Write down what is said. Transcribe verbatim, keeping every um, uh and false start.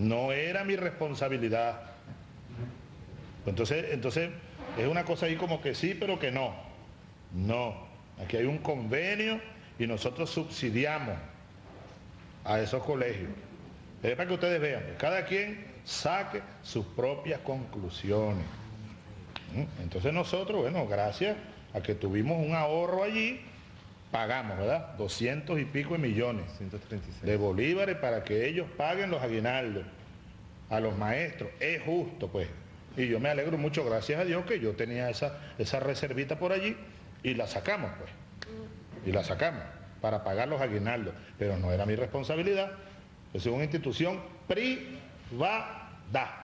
no era mi responsabilidad. Entonces, entonces es una cosa ahí como que sí, pero que no. No, aquí hay un convenio y nosotros subsidiamos a esos colegios. Es para que ustedes vean, cada quien saque sus propias conclusiones. Entonces nosotros, bueno, gracias a que tuvimos un ahorro allí, pagamos, ¿verdad? doscientos y pico de millones ciento treinta y seis de bolívares para que ellos paguen los aguinaldos a los maestros. Es justo, pues. Y yo me alegro mucho, gracias a Dios, que yo tenía esa, esa reservita por allí y la sacamos, pues. Y la sacamos para pagar los aguinaldos. Pero no era mi responsabilidad. Es una institución privada.